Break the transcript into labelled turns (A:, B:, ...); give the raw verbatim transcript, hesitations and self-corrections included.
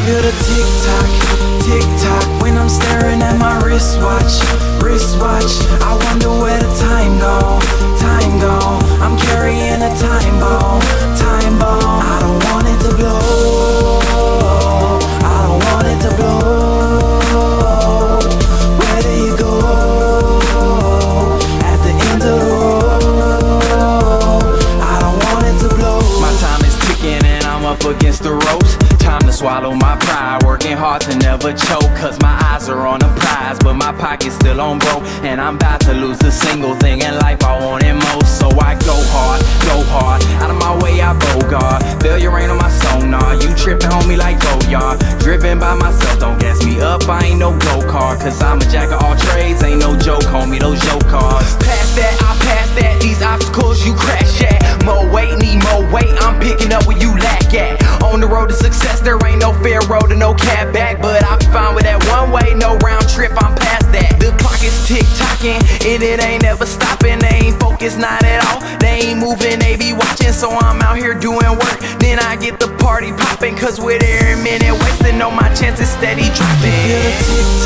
A: feel the tick tock, tick tock when I'm staring at my wristwatch, wristwatch. I wonder where the time go, time go. I'm carrying a time bomb, time bomb. I don't want it to blow, I don't want it to blow. Where do you go at the end of the road? I don't want it to blow. My time is ticking and I'm up against the ropes. Time to swallow my pride, working hard to never choke. Cause my eyes are on the prize, but my pocket's still on broke. And I'm about to lose the single thing in life I wanted most. So I go hard, go hard, out of my way I bogart. Failure ain't on my sonar, you tripping homie like Goyard. Driven by myself, don't gas me up, I ain't no go-kart. Cause I'm a jack of all trades, ain't no joke homie, those joke cards. Past that, I pass that, these obstacles you crash at. More weight, need more weight, I'm picking up where you lack at. On the road to success, there ain't no fair road and no cab back. But I'll be fine with that one way, no round trip, I'm past that. The clock is tick-tocking, and it ain't never stopping. They ain't focused, not at all, they ain't moving, they be watching. So I'm out here doing work, then I get the party popping. Cause with every minute wasting, know my chances steady dropping.